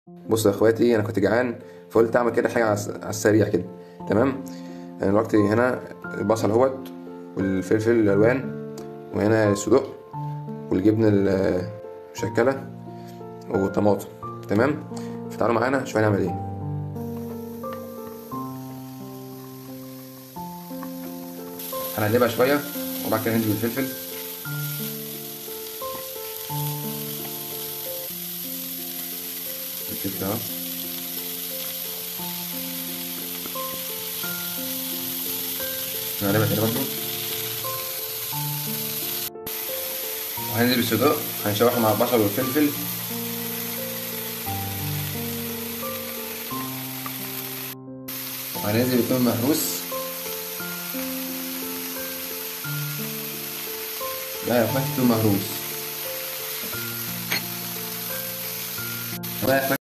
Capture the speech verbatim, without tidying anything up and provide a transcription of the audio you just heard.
بصوا يا اخواتي، انا كنت جعان فقلت اعمل كده حاجه على الس- على السريع كده. تمام. انا دلوقتي هنا البصل اهوت، والفلفل الالوان، وهنا الصدق، والجبن المشكله، والطماطم. تمام. فتعالوا معانا شويه نعمل ايه. هنقلبها شويه وبعد كده ننزل بالفلفل. الفلفل اهو. هنقلبها تاني برضه، وهننزل بالصدق، هنشوحه مع البصل والفلفل. وهننزل بالثوم المهروس. ده يا اخواتي توم مهروس. ده يا اخواتي